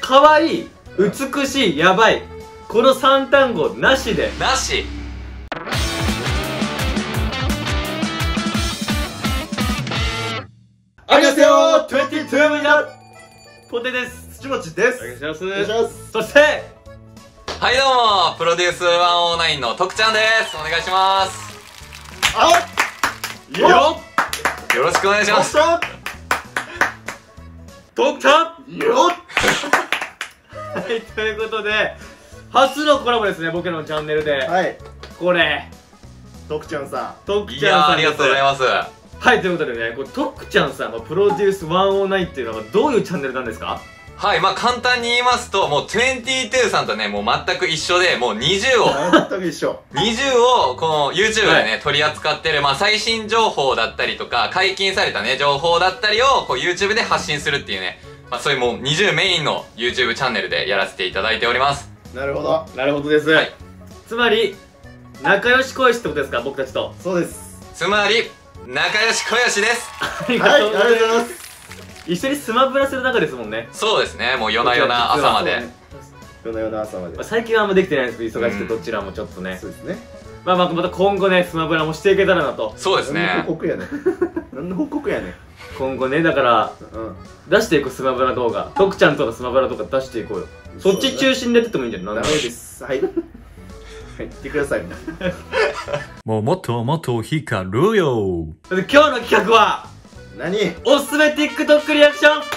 かわいい、美しい、やばい、この3単語なしで。 なし。 ありがとうございます。22ミニットポテです。 土町です。 お願いします。 お願いします。 そしてはいどうも、プロデュース109の徳ちゃんです。お願いします。 よよろしくお願いします。 ドクターよはい、ということで初のコラボですね、僕のチャンネルで。 はい。 これ徳ちゃんさい徳ちゃんやー、 さんです。 ありがとうございます。 はい、ということでね、これ徳ちゃんさんのプロデュース109っていうのはどういうチャンネルなんですか？ はい、まあ簡単に言いますと、もう22さんとね、もう全く一緒で、もう20を、 ん。全く一緒。 20をこの YouTube でね、 は取り扱ってる、まあ最新情報だったりとか、解禁されたね、情報だったりを、こう YouTube で発信するっていうね、まあそういうもう20メインの YouTube チャンネルでやらせていただいております。 なるほど。 なるほどです、 はい、 つまり仲良し恋しってことですか、僕たちと。 そうです。 つまり、仲良し小良しです。 ありはい、ありがとうございます。 がとうございます。 一緒にスマブラする仲ですもんね。 そうですね、もう夜な夜な朝まで。 夜な夜な朝まで。 まあ最近はあんまできてないんですけど、忙しくてどちらもちょっとね、 そうですね。 まあまた今後ね、スマブラもしていけたらなと。 そうです何のね。 報告やねん。何の報告やねん。 今後ね、だからうん。 出していくスマブラ動画、徳ちゃんとのスマブラ動画出していこうよ。そっち中心でやってってもいいんじゃない？ ダメです。はい。はい、言ってください。 もっともっと光るよ。 今日の企画は何おすすめ TikTok リアクション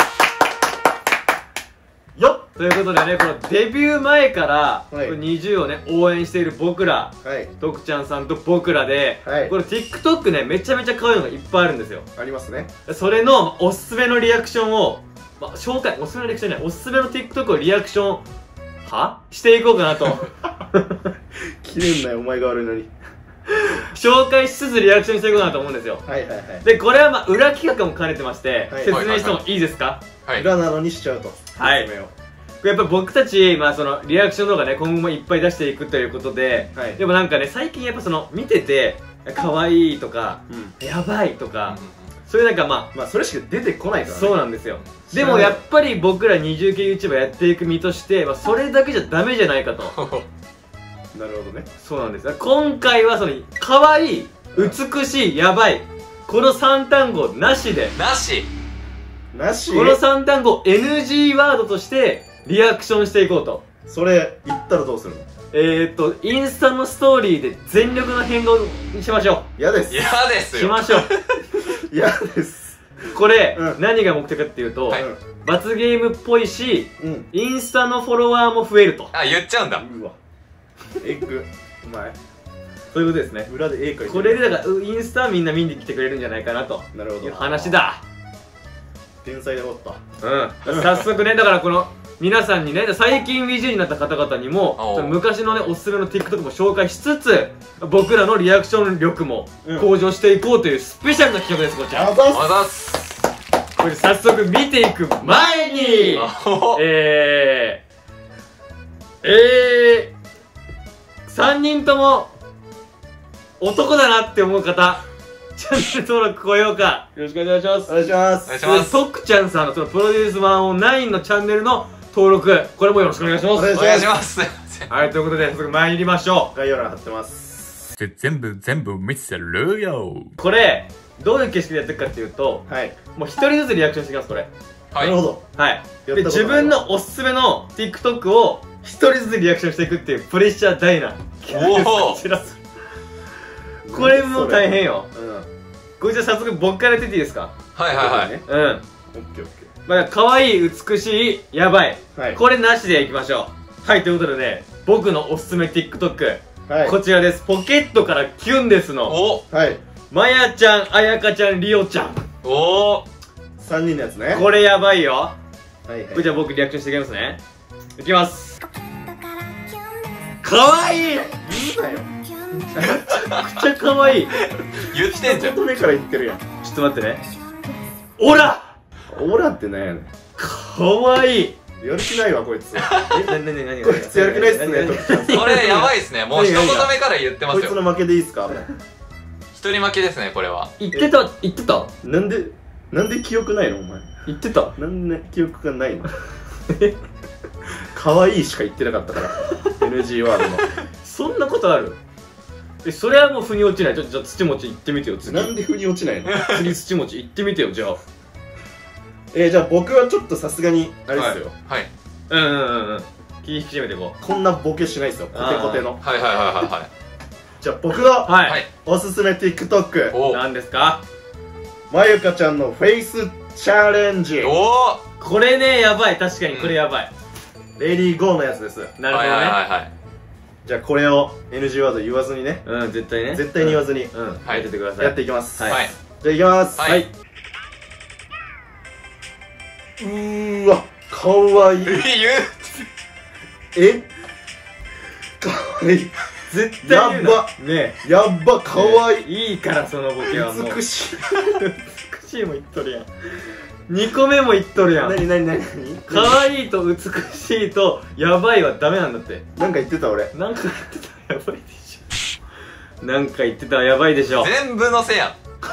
よっ。 ということでね、このデビュー前から、 はいこの20をね応援している僕ら、 はい。 徳ちゃんさんと僕らで、 はいこれ TikTok ねめちゃめちゃ可愛いのがいっぱいあるんですよ。 ありますね。 それのおすすめのリアクションを、紹介、おすすめのリアクションじゃない、おすすめの TikTok をリアクションしていこうかなと切れんなよ、お前が悪いのに。 紹介しつつリアクションしていこうかなと思うんですよ。 はいはいはい。 で、これは裏企画も兼ねてまして、 はい説明してもいいですか？ はい。 裏なのにしちゃうと。 はい説明を。 やっぱり僕たち、そのリアクション動画ね今後もいっぱい出していくということで、 はいでもなんかね最近やっぱその見てて可愛いとか、 うん。 やばいとか、そういうなんかまあ、それしか出てこないからね。 そうなんですよ。 知らないでもやっぱり僕ら20系 YouTuber やっていく身として、それだけじゃダメじゃないかと。 なるほどね。 そうなんですよ。今回はその可愛い、美しい、やばい、この3単語なしで、 なし。 なし。 この3単語 NG ワードとしてリアクションしていこうと。 それ言ったらどうするの？ インスタのストーリーで全力の変顔にしましょ嫌です。 嫌ですよ。 う。しましょう。 嫌です。 これ、 うん何が目的かっていうと、 はい罰ゲームっぽいし、 うん。 インスタのフォロワーも増えると。 あ、言っちゃうんだ。 うわ。エッグ。お前、 そういうことですね。 裏で絵描いてる。 これでだからインスタはみんな見に来てくれるんじゃないかなというなるほど。 話だ。 天才でおった。 早速ね、だからこの皆さんにね、最近 WeG になった方々にもおうその昔のねおすすめの TikTok も紹介しつつ、僕らのリアクション力もうん向上していこうというスペシャルな企画です。こちらあざっあざっす。 これ早速見ていく前にあほほ。 3人とも男だなって思う方、チャンネル登録高評価よろしくお願いします。 お願いします。 お願いします。 徳ちゃんさんのそのプロデュース109のチャンネルの登録、これもよろしくお願いします。 お願いお願いします。 はい、ということで早速参りましょ概要欄貼ってます。 全部見せるよ。 う。これどういう形式でやっていくかっていうと、 はい。 もう一人ずつリアクションしていきます。これは。 ないるほど。 はいやったで、自ことない分のおすすめの TikTok を一人ずつリアクションしていくっていうプレッシャー大なおおこちらこれもう大変よ。 うん。 これじゃあ早速僕からやってっていいですか？ はいはいはい。 ね。 うん。 オッケーオッケ可愛い、美しい、やばい、 ー。はい。 これなしでいきましょう。はい、ということでね、僕のおすすめ TikTok、 はい。 こちらです。ポケットからキュンですのおはい。 まやちゃん、あやかちゃん、りおちゃん、 お 3人のやつね。 これやばいよ。 はいはい。 これじゃあ僕リアクションしていきますね。いきます。かわいい、め言うなよ。 っちゃかわいい。 言ってんじゃん。 一目から言ってるやん。 ちょっと待ってね。オラオラってなんやねん。 かわいい。 やる気ないわ、こいつ。 え、何こいつやる気ないっすね、徳ちゃん。 これやばいっすね。もう一言目から言ってますよ。 こいつの負けでいいっすか？ 一人負けですね、これは。 言ってたなんで記憶ないのお前。 言ってたなんで記憶がないの？ 可愛いしか言ってなかったから NG ワードの。 そんなことある？それはもう腑に落ちない。じゃあ土持ち行ってみてよ次。 なんで腑に落ちないの？ 次土持ち行ってみてよじゃあ。 じゃあ僕はちょっとさすがにあれですよ、 はいうん気引き締めていこう。 こんなボケしないですよ、コテコテの。 はいはいはいはいはい。 じゃあ僕のはい、 はいおすすめ TikTok、 お何ですか？ まゆかちゃんのフェイスチャレンジ、 おこれねやばい。確かにこれやばい。 レディーゴーのやつです。 なるほどね。 はいはいはいはい。 じゃあこれを NG ワード言わずにね、 うん絶対ね。 絶対に言わずにやっててください。 やっていきます。 はいはいじゃあいきます。 はい。 うーわ、かわいい。 言うえ、かわいい。 絶対言うな。 やっねやっば、かわいい。 いいからそのボケはもう。 美しい。 美しいも言っとるやん。2個目も言っとるやん。 なになになに可愛いと美しいとやばいはダメなんだって。 なんか言ってた俺。 なんか言ってたらやばいでしょ。なんか言ってたらやばいでしょ。 全部のせやん。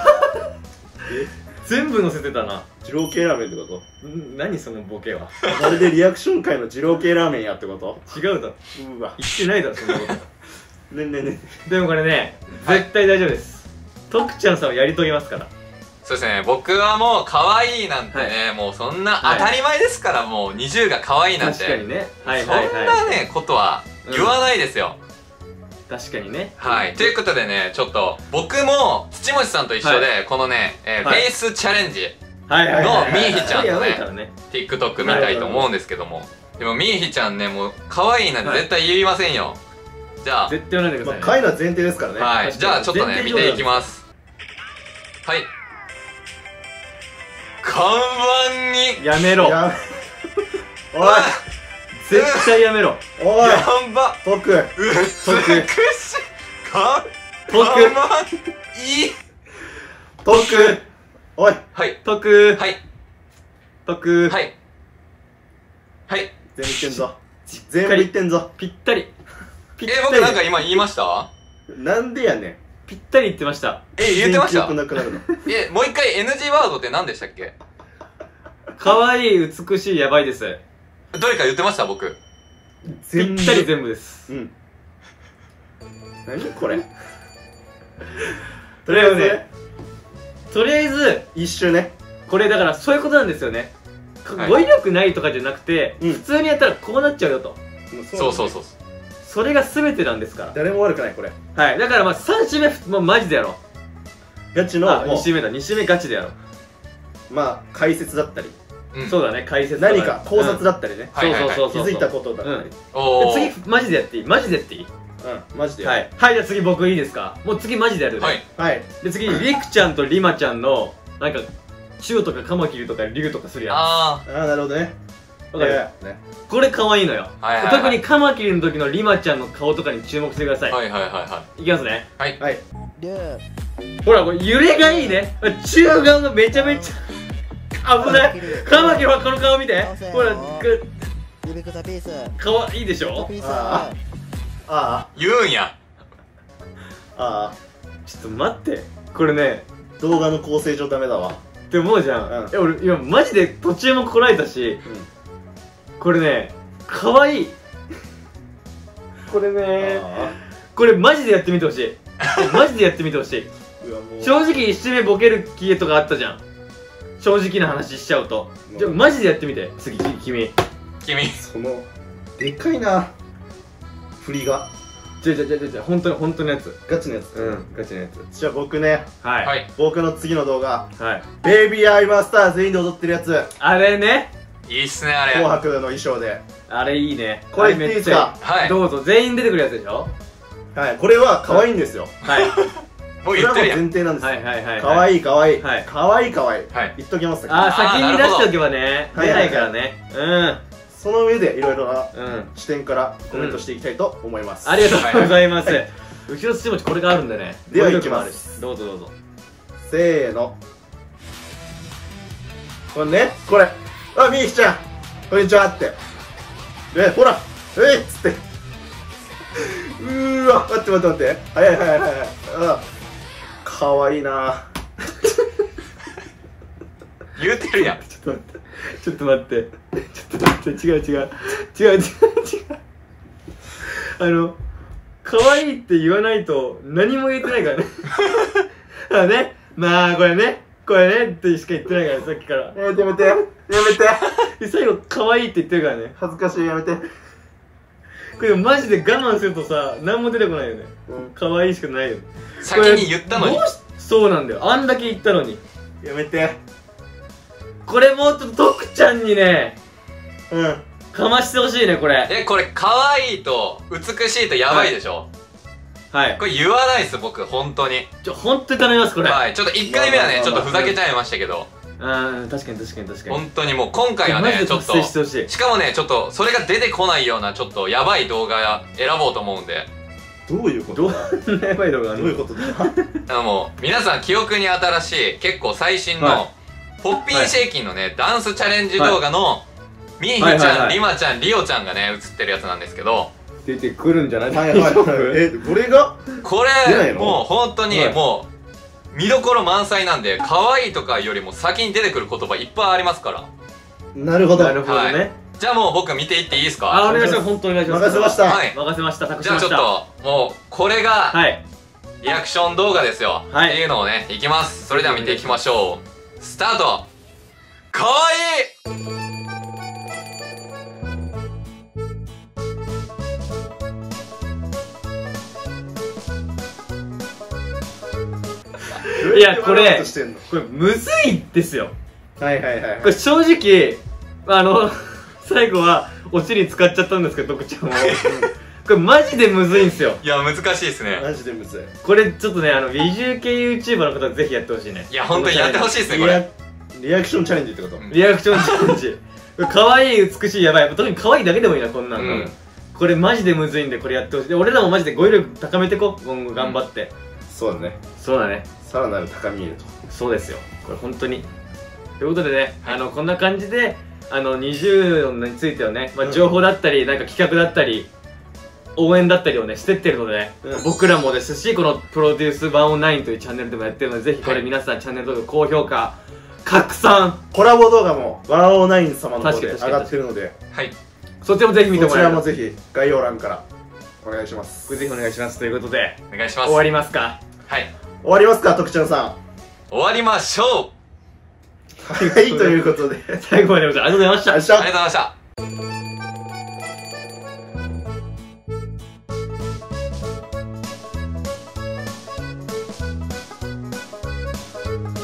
全部載せてたな。 二郎系ラーメンってこ何そのボケは。 と？まるでリアクション界の二郎系ラーメンやってこと？ 違うだろ。 うわ。 言ってないだろそんなこと。 ねねね。 でもこれねはい絶対大丈夫です。徳ちゃんさんはやり遂げますから。 そうですね、僕はもう可愛いなんてね、もうそんな当たり前ですから、もう20が可愛いなんて。 確かにね。はいそんはいはなね、ことは言わないですよ。 い。確かにね。 はい。ということでね、ちょっと、僕も土持さんと一緒で、このね、フはいェイスチャレンジ、 はいはいはい。 のみーひちゃんとねやばいからね。 TikTok 見たいと思うんですけども。でも、みーひちゃんね、もう、可愛いなんて絶対言いませんよ。じゃあ、 絶対言わないでくまあ、 ださいね。 かいのは前提ですからね。 はい。 確かにじゃあ、ちょっとね、 前提上手見ていきます。はい。看板に、 やめろ。 やめ。おい、 絶対やめろ。 おい、 やば、 僕、 美しい、看徳板、いい。 僕、おい、 はい。 徳はい。 徳はい。はい。 全部いってんぞ。全部いってんぞ。 ぴったり。ぴったり。 僕なんか今言いました？ なんでやねん。 ぴったり言ってました。 言ってました？ 全然記憶なくなるの。 もう一回 NG ワードって何でしたっけ？ 可愛い、美しい、やばいです。 どれか言ってました僕？ ぴったり全部です。 うん。何これ。 とりあえずね、とりあえず、 一周ね。 これだからそういうことなんですよね。 はい語彙力ないとかじゃなくて、 うん普通にやったらこうなっちゃうよと。 そうそうそう。 それが全てなんですから。 誰も悪くない、これ。 はい。だからまあ3週目、もうマジでやろう。 ガチの、も 2週目だ。2週目ガチでやろう。 う、まあ、解説だったり、 うん。 そうだね、解説と何か考察だ。 だったりね。 はいはいはい気そうそうそうそう。 づいたことだったり。 おー。 で次、マジでやっていい？マジでやっていい？ マジで。 はい。はい、じゃあ次僕いいですか？もう次マジでやるね。 はい。 はい。 で次、りくちゃんとりまちゃんの、なんか、チュウとかカマキリとかリュウとかするやあああ、なるほどね。 つ。わかる？ ね。 これ可愛いのよ。 はいはいはい特にカマキリの時のりまちゃんの顔とかに注目してください。 はいはいはいはいきますね。 はい。 はい。 ほら、これ揺れがいいね。中顔がめちゃめちゃ危ない。カマキリはこの顔見て。ほら、 指草ピース顔いいでしょ？ ピースああ言うんや。 ああ、 ちょっと待って。これね、 動画の構成上ダメだわ。 って思うじゃん。 うん俺、今マジで途中もこらえたし、これね、可愛い。これね、 あこれマジでやってみてほしい。マジでやってみてほしい。 うわ、もう。 正直一周目ボケる気とかあったじゃん。正直な話しちゃうと。じゃあマジでやってみて。次、君。 君。 その、でかいな。振りが。 じゃあ、本当のやつ。 ガチのやつ。 ガチのやつ。 じゃあ僕ね、 はい。 はい。 僕の次の動画、 はい。 ベイビーアイマスター全員で踊ってるやつ。 あれね。 いいっすね、あれ。 紅白の衣装で。 あれいいね。 これ言っていいですか？ はい。 どうぞ。全員出てくるやつでしょ？ はい、これは可愛いんですよ。 はい。 もうこれはもう言ってるやん。 前提なんですよ。 はいはいはい。 可愛い可愛い。 はい可愛い可愛い。 はい。 言っときます。 あー、 あー先に出しておけばね。 なるほど出ないからね。 その上でいろいろなうん。 視点からコメントしていきたいと思います。 ありがとうございますは。 うちの土持ちこれがあるんでね。 では語彙力もあるいきますしどうぞどうぞ。 せーの。これね、これ。あ、みーきちゃん。こんにちはって。ね、ほら。っつって。うーわ、待って待って待って。早い早い早い。あ、かわいいな。 言うてるやん。 ちょっちょっと待って。違う。可愛いって言わないと何も言えてないからね。だからね、まあこれねってしか言ってないから、さっきから。 やめて。 で最後、可愛いって言ってるからね。 恥ずかしい、やめて。 これマジで我慢するとさ、何も出てこないよね。可愛いしかないよ。 先に言ったのに。 そうなんだよ。あんだけ言ったのに。 やめて。 これもうちょっと徳ちゃんにね、 うん。 かましてほしいね、これ。 これ可愛いと美しいとやばいでしょ。 はい。 これ言わないっす、僕、本当に。 本当に頼みます、これ。 はい、ちょっと1回目はね、ちょっとふざけちゃいましたけど。 確かに。 本当にもう今回はね、ちょっと、しかもね、ちょっと、それが出てこないような、ちょっとやばい動画選ぼうと思うんで。 どういうことどんなやばい動画あるの？ どういうことだもう、皆さん記憶に新しい、結構最新の、ポッピーシェイキンのね、ダンスチャレンジ動画の、みーひちゃん、りまちゃん、りおちゃんがね、映ってるやつなんですけど、 出てくるんじゃない？ はい。これがこれ、もう本当に、もう、見どころ満載なんで、可愛いとかよりも先に出てくる言葉いっぱいありますから。 なるほど。 なるほどね。 じゃあもう僕見ていっていいですか？ お願いします。本当お願いします。 任せました。 はい。 任せました。託しじゃあちょっました。 と、もう、これが、 はい。 リアクション動画ですよ。 はいっていうのをね、いきます。それでは見ていきましょう。スタート。かわいい！ いや、これしてんのむずいですよ。 はい。 これ正直、最後は、オチに使っちゃったんですけど、徳ちゃんを。これマジでむずいんすよ。 いや、難しいですね。 マジでむずい。 これちょっとね、美獣系 YouTuber の方ぜひやってほしいね。 いや、本当にやってほしいですね、これ。 リアクションチャレンジってこと？ リアクションチャレンジ。可愛い、美しい、やばい。特に可愛いだけでもいいな、こんなの。これマジでむずいんで、これやってほしい。で、俺らもマジで語彙力高めてこ、今後頑張って。 そうだね。 そうだね。 さらなる高みへと。 そうですよ。これ本当に。ということでね、こんな感じで、20についてはね、情報だったり、なんか企画だったり、応援だったりをね、してってるのでね、僕らもですし、このプロデュース109というチャンネルでもやってるので、ぜひこれ皆さんチャンネル登録、高評価、拡散、 コラボ動画も109様の方で上がってるので、 はい。 そちらもぜひ見てもらえれば。 そちらもぜひ概要欄からお願いします。 ぜひお願いします。ということで、 お願いします。 終わりますか？ はい。 終わりますか、徳ちゃんさん。 終わりましょう。 はい、ということで。 最後までご視聴ありがとうございました。 ありがとうございました。 ありがとうございました。